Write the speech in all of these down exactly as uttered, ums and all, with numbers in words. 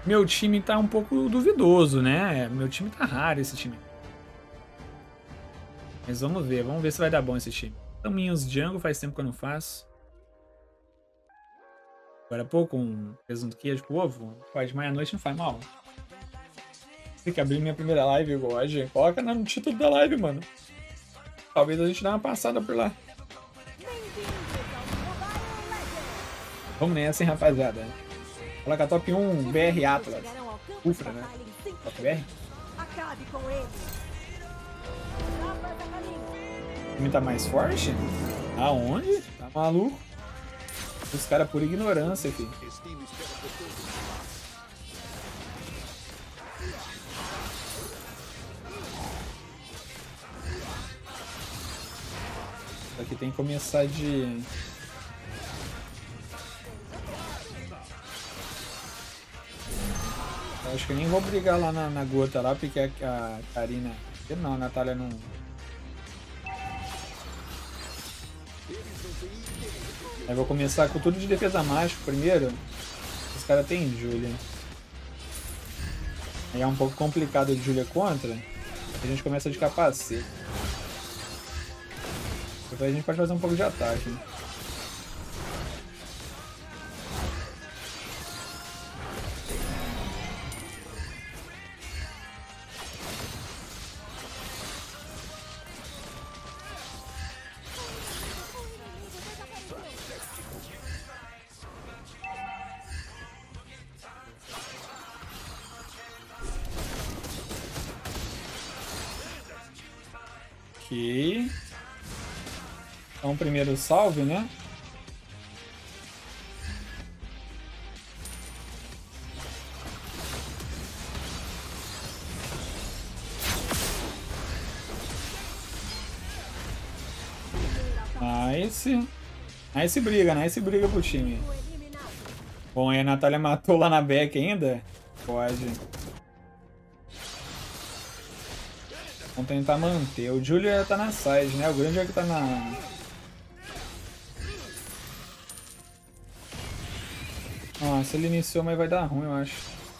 Meu time tá um pouco duvidoso, né? Meu time tá raro, esse time. Mas vamos ver, vamos ver se vai dar bom esse time. Caminhos Django, faz tempo que eu não faço. Agora há pouco, um presunto queijo com ovo. Pode, de meia-noite não faz mal. Tem que abrir minha primeira live, God. Coloca no título da live, mano. Talvez a gente dê uma passada por lá. Vamos nessa, hein, rapaziada. Coloca top um B R Atlas. Ufra, né? Top B R? Acabe com ele. O time tá mais forte? Aonde? Tá maluco? Os caras por ignorância, filho. Aqui tem que começar de... Eu acho que eu nem vou brigar lá na, na gota lá, porque a, a Karina... Não, a Natália não... Eu vou começar com tudo de defesa mágica primeiro. Os caras tem Julia. Aí é um pouco complicado de Julia contra. A gente começa de capacete. Depois a gente pode fazer um pouco de ataque, né? Ok. Então, primeiro salve, né? Nice. Nice briga, nice briga pro time. Bom, aí a Natália matou lá na back ainda? Pode. Vamos tentar manter. O Julia tá na side, né? O grande é que tá na... Nossa, ele iniciou, mas vai dar ruim, eu acho.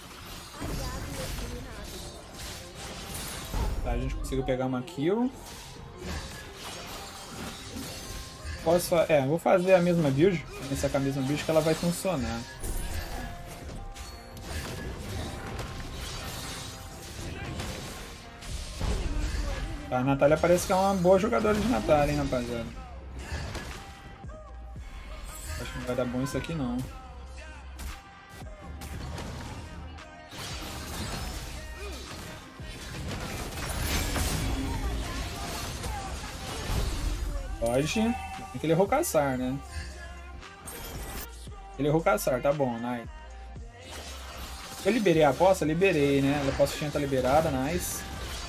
Tá, a gente conseguiu pegar uma kill. Posso... É, vou fazer a mesma build. Começar com a mesma build que ela vai funcionar. Tá, a Natália parece que é uma boa jogadora de Natália, hein, rapaziada. Acho que não vai dar bom isso aqui, não. Pode. Tem que ele errou caçar, né? Ele errou caçar, tá bom, nice. Eu liberei a aposta? Liberei, né? A aposta tinha tá liberada, nice.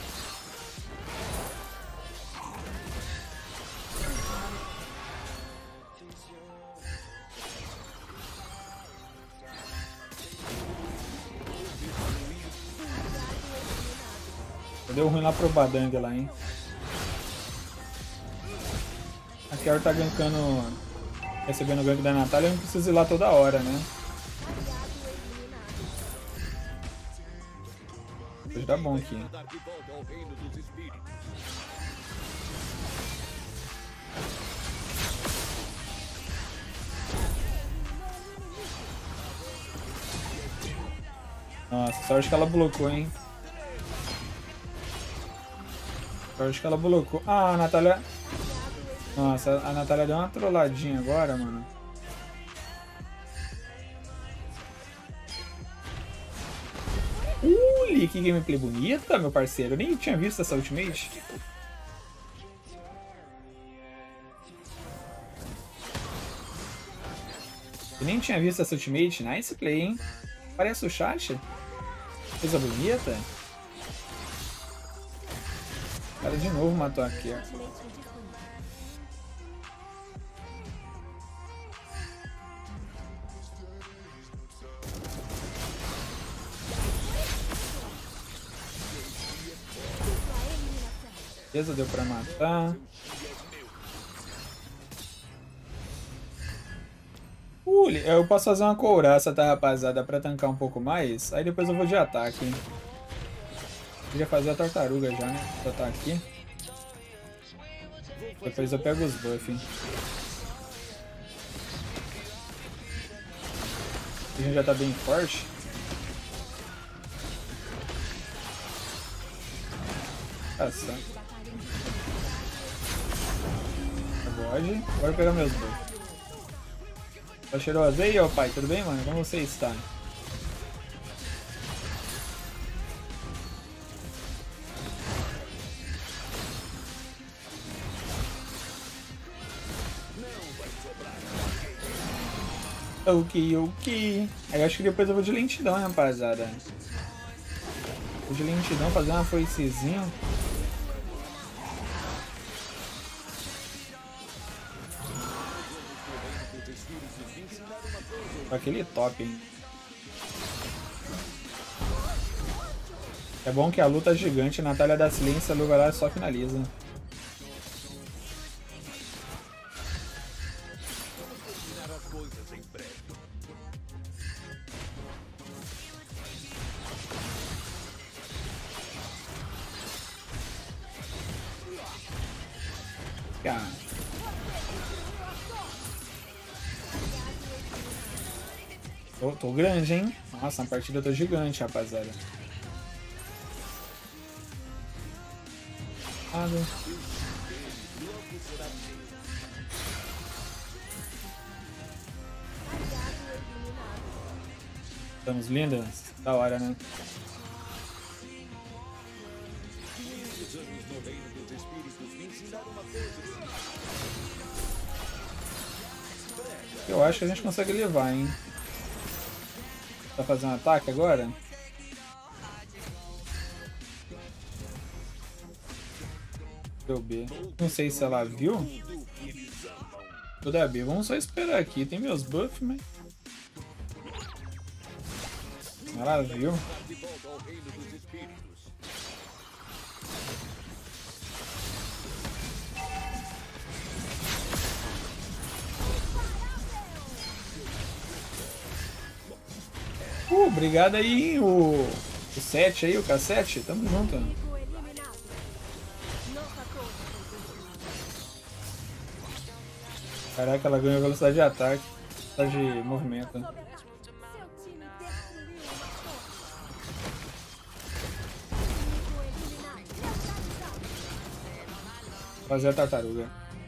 Deu ruim lá pro Badang lá, hein? A Carol tá gankando, recebendo o gank da Natália, eu não preciso ir lá toda hora, né? Depois dá bom aqui. Nossa, sorte que ela blocou, hein? Sorte que ela blocou. Ah, a Natália... Nossa, a Natália deu uma trolladinha agora, mano. Ui, que gameplay bonita, meu parceiro. Eu nem tinha visto essa ultimate. Eu nem tinha visto essa ultimate. Nice play, hein? Parece o chat. Coisa bonita. O cara de novo matou aqui, ó. Beleza, deu pra matar. Uh, Bully, eu posso fazer uma couraça, tá, rapaziada? Pra tancar um pouco mais. Aí depois eu vou de ataque. Queria fazer a tartaruga já, né? Já tá aqui. Depois eu pego os buffs. A gente já tá bem forte. Nossa. Pode. Agora pegar meus buffs. Tá cheiroso aí, ó pai? Tudo bem, mano? Como você está? Ok, ok. Aí eu acho que depois eu vou de lentidão, hein, rapaziada. Vou de lentidão, fazer uma foicezinha. Aquele top, hein? É bom que a luta é gigante, Natália da Silêncio, a Lugará só finaliza. Cara. Tô, tô grande, hein? Nossa, na partida eu tô gigante, rapaziada. Nada. Estamos lindas? Da hora, né? Eu acho que a gente consegue levar, hein? Tá fazendo um ataque agora? Deu B. Não sei se ela viu. Toda B. Vamos só esperar aqui. Tem meus buffs, mas... Ela viu. Uh, obrigado aí, o, o sete aí, o K sete. Tamo junto. Caraca, ela ganhou velocidade de ataque. Velocidade de movimento. Fazer a tartaruga.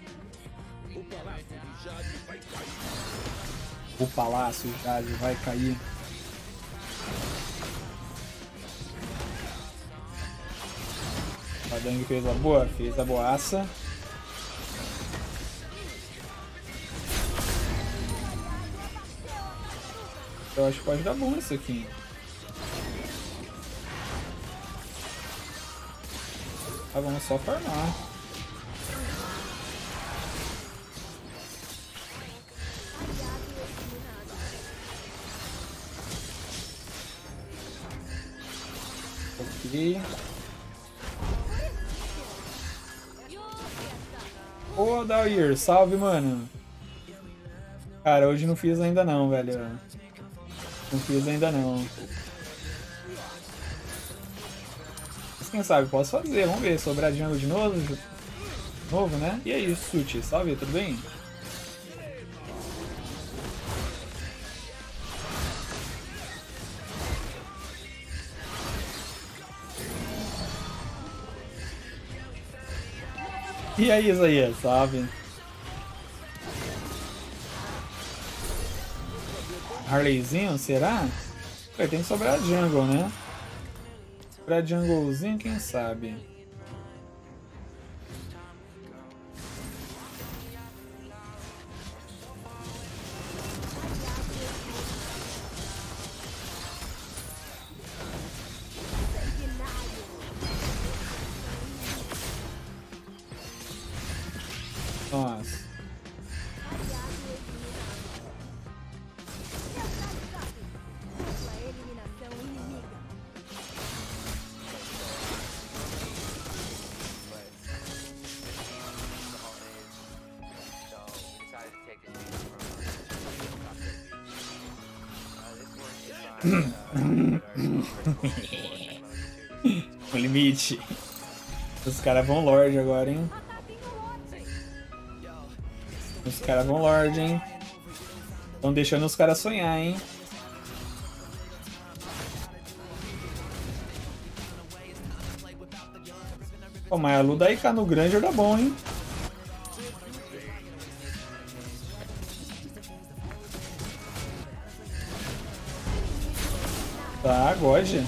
O palácio Jade vai cair. A Dang fez a boa, fez a boaça. Eu acho que pode dar bom isso aqui. Tá, vamos só farmar. Ok. Ô, Dair, salve, mano. Cara, hoje não fiz ainda não, velho. Não fiz ainda não. Mas quem sabe, posso fazer. Vamos ver, sobrar jungle de novo. Novo, né? E aí, Suti, salve, tudo bem? E aí, Isaías, salve. Harleyzinho, será? Ué, tem que sobrar jungle, né? Sobrar junglezinho, quem sabe? Nossa. O limite. Os caras vão Lorde agora, hein? Os caras vão Lorde, hein? Estão deixando os caras sonhar, hein? Pô, mas a Lu daí cá no Granger dá bom, hein? Tá, God.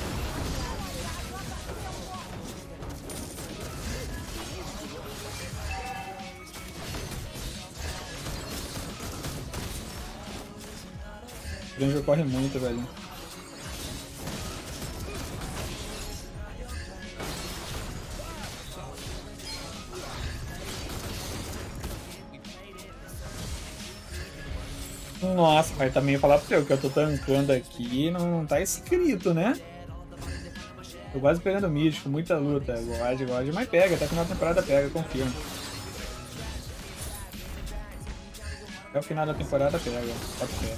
O Granger corre muito, velho. Nossa, mas também falar pro seu que eu tô tancando aqui não tá escrito, né? Tô quase pegando místico, muita luta. God, God, mas pega, até o final da temporada pega, confia. Até o final da temporada pega, pode fé.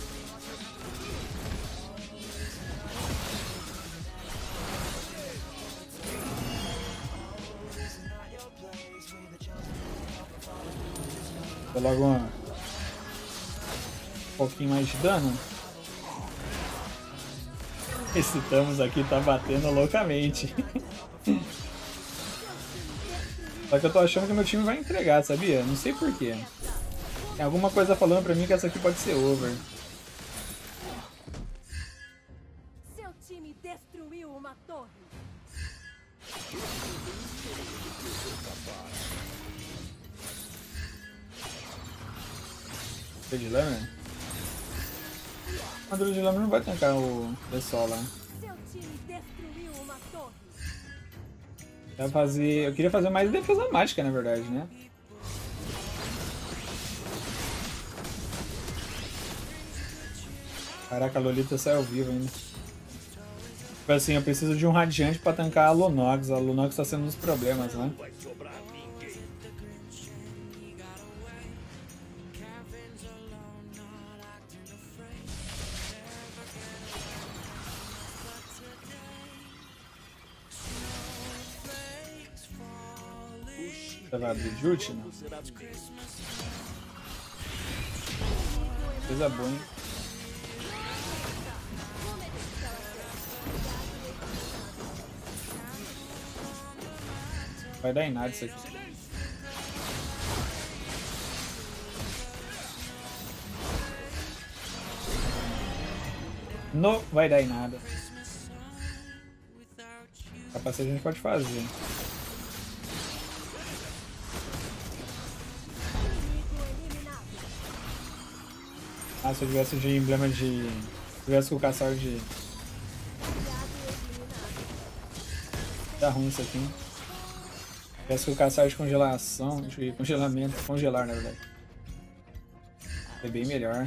Vou logo uma... um pouquinho mais de dano. Esse Thanos aqui tá batendo loucamente. Só que eu tô achando que meu time vai entregar, sabia? Não sei porquê. Tem alguma coisa falando pra mim que essa aqui pode ser over. Seu time destruiu uma torre. De lâmina? A Druid de lâmina não vai tancar o pessoal lá. Seu time destruiu uma torre. Vai fazer... Eu queria fazer mais defesa mágica, na verdade, né? Caraca, a Lolita saiu viva ainda. Tipo assim, eu preciso de um Radiante pra tancar a Lunox. A Lunox tá sendo um dos problemas, né? Você vai abrir de ult, não? Coisa boa, hein? Vai dar em nada isso aqui. Não vai dar em nada. Capacete a gente pode fazer. Ah, se eu tivesse de emblema de... Se tivesse com o caçador de... Tá ruim isso aqui, hein? Se tivesse com o caçador de congelação, de congelamento, congelar na verdade. É bem melhor.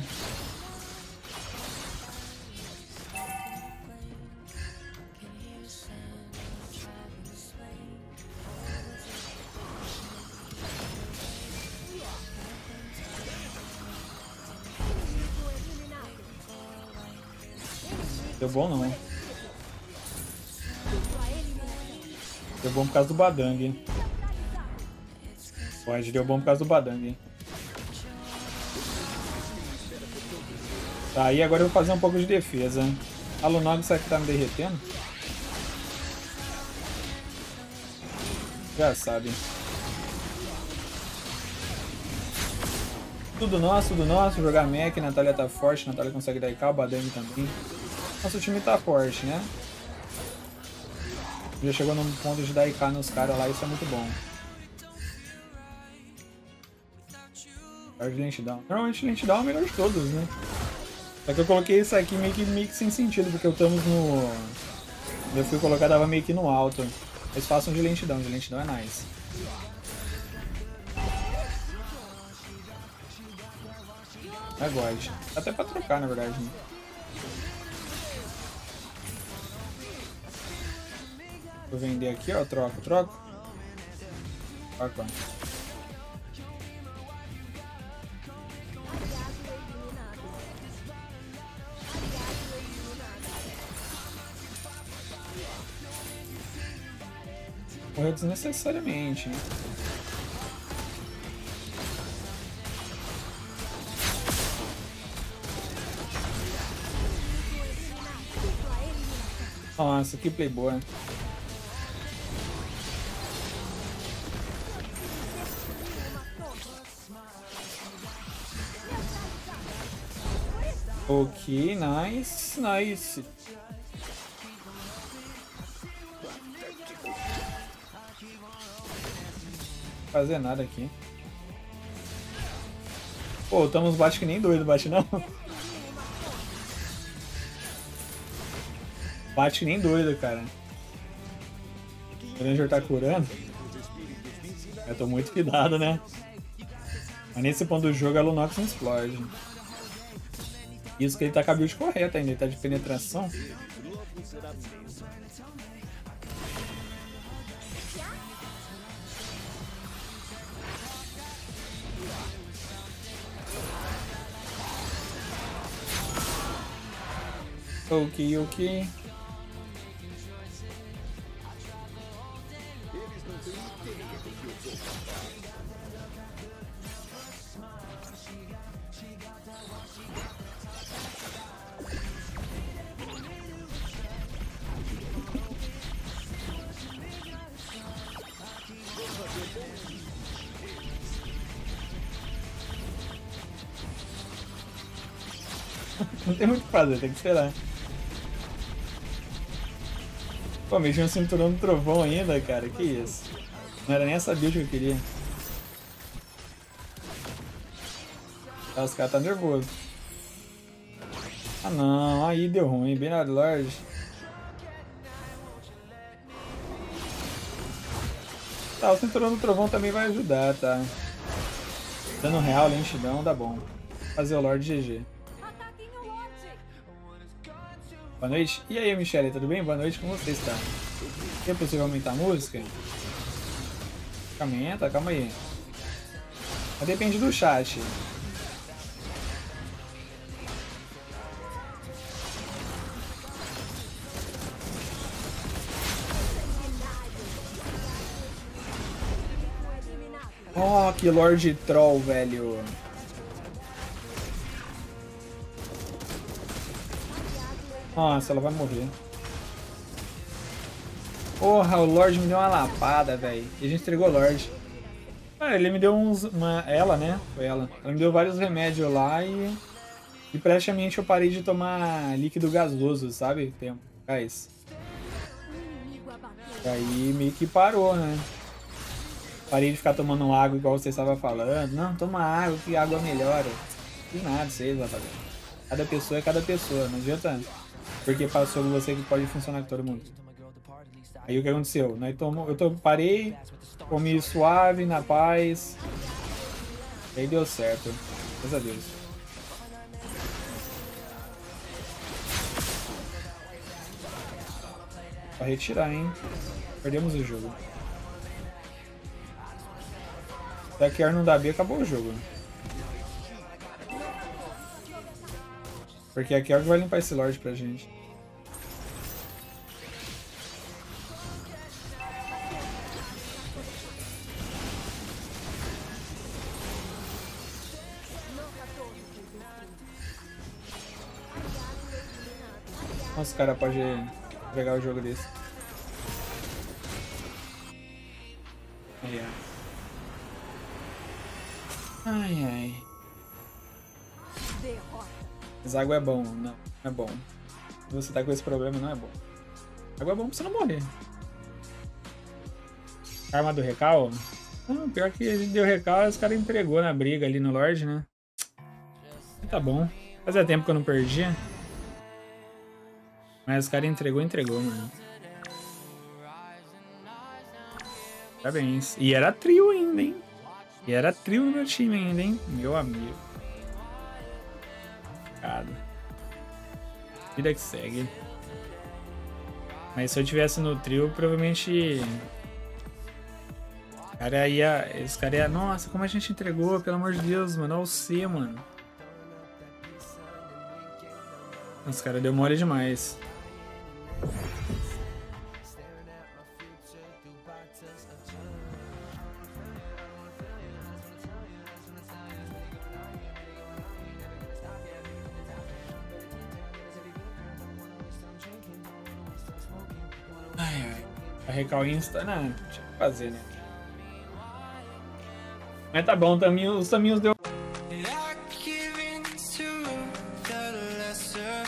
Deu bom não. Deu bom por causa do Badang, hein? Pode, deu bom por causa do Badang, hein? Tá, e agora eu vou fazer um pouco de defesa. A Lunox, será que tá me derretendo? Já sabe. Tudo nosso, tudo nosso. Jogar mech, Natália tá forte, Natália consegue dar I K, o Badang também. Nosso time tá forte, né? Já chegou num ponto de dar I K nos caras lá, isso é muito bom. Card de lentidão. Normalmente lentidão é o melhor de todos, né? Só que eu coloquei isso aqui meio que, meio que sem sentido, porque eu estamos no... Eu fui colocar, dava meio que no alto. Eles passam de lentidão, de lentidão é nice. É God. Dá até pra trocar, na verdade, né? Vou vender aqui, ó, troco, troco. Troco, ó. Morreu desnecessariamente, né? Nossa, que playboy. Ok, nice, nice. Fazer nada aqui. Pô, estamos bate que nem doido, bate não? Bate que nem doido, cara. O Ranger tá curando. Eu tô muito cuidado, né? Mas nesse ponto do jogo a Lunox não explode. Isso que ele tá com a build correta ainda, ele tá de penetração. Ok, ok. Não tem muito o que fazer, tem que esperar. Pô, mexi um cinturão do trovão ainda, cara. Que isso? Não era nem essa build que eu queria. Ah, os caras tá nervoso. Ah não, aí deu ruim, bem na Lorde. Tá, o cinturão do trovão também vai ajudar, tá? Dando real, lentidão, dá bom. Fazer o Lorde G G. Boa noite. E aí, Michele, tudo bem? Boa noite, como você está? É possível aumentar a música? Aumenta, calma aí. Mas depende do chat. Oh, que Lorde Troll, velho. Nossa, ela vai morrer. Porra, o Lorde me deu uma lapada, velho. E a gente entregou o Lorde. Cara, ele me deu uns... Uma, ela, né? Foi ela. Ela me deu vários remédios lá e... E praticamente eu parei de tomar líquido gasoso, sabe? Tempo. Gás. E aí meio que parou, né? Parei de ficar tomando água igual você estava falando. Não, toma água, que água melhora. Não tem nada, sei lá, tá vendo? Cada pessoa é cada pessoa, não adianta. Porque passou você que pode funcionar com todo mundo. Aí o que aconteceu? Nós tomo, eu tô, parei, comi suave, na paz. E aí deu certo. Graças a Deus. Pra retirar, hein? Perdemos o jogo. Se a Kier não dá B, acabou o jogo. Porque a Kier vai limpar esse Lorde pra gente. Nossa, o cara pode pegar o jogo desse. Aí, ó. Ai, ai. Mas água é bom, não é bom. Se você tá com esse problema, não é bom. Água é bom pra você não morrer. Arma do recal? Não, pior que a gente deu recal e os caras entregou na briga ali no Lorde, né? Tá bom. Fazia tempo que eu não perdia. Mas os caras entregou, entregou, mano. Parabéns. E era trio ainda, hein? E era trio no meu time ainda, hein? Meu amigo. Cara. Vida que segue. Mas se eu tivesse no trio, provavelmente... O cara ia... Esse cara ia... Nossa, como a gente entregou, pelo amor de Deus, mano. Olha o C, mano. Os caras deu mole demais. Ai, ai. Carregar o Insta, não, tinha que fazer, né? Mas tá bom, também, os taminhos deu.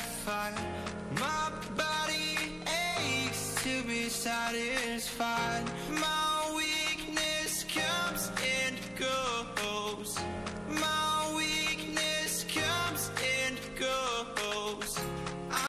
Satisfied.